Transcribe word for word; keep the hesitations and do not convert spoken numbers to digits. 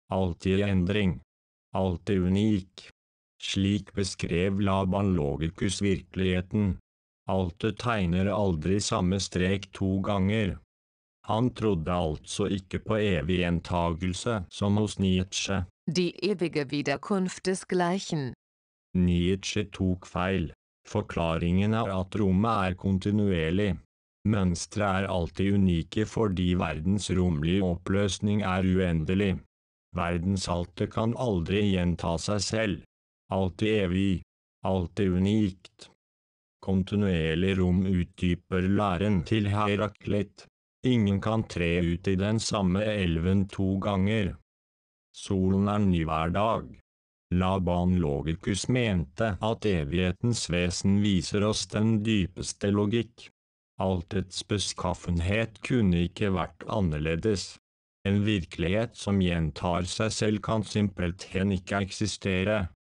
alltid i endring, alltid unik. Slik beskrev Laban Logicus virkeligheten. Altet tegner aldri samme strek to ganger. Han trodde altså ikke på evig gjentagelse som hos Nietzsche. Die ewige Wiederkunft desgleichen. Nietzsche tok feil. Forklaringen er at rommet er kontinuerlig. Mønstre er alltid unike fordi verdens romlige oppløsning er uendelig. Verdensaltet kan aldri gjenta seg selv. Alltid evig, alltid unikt. Kontinuerlig rom utdyper læren til Heraklit. Ingen kan tre ut i den samme elven to ganger. Solen er ny hver dag. Laban Logicus mente at evighetens vesen viser oss den dypeste logikk. Altets beskaffenhet kunne ikke vært annerledes. En virkelighet som gjentar seg selv kan simpelthen ikke eksistere.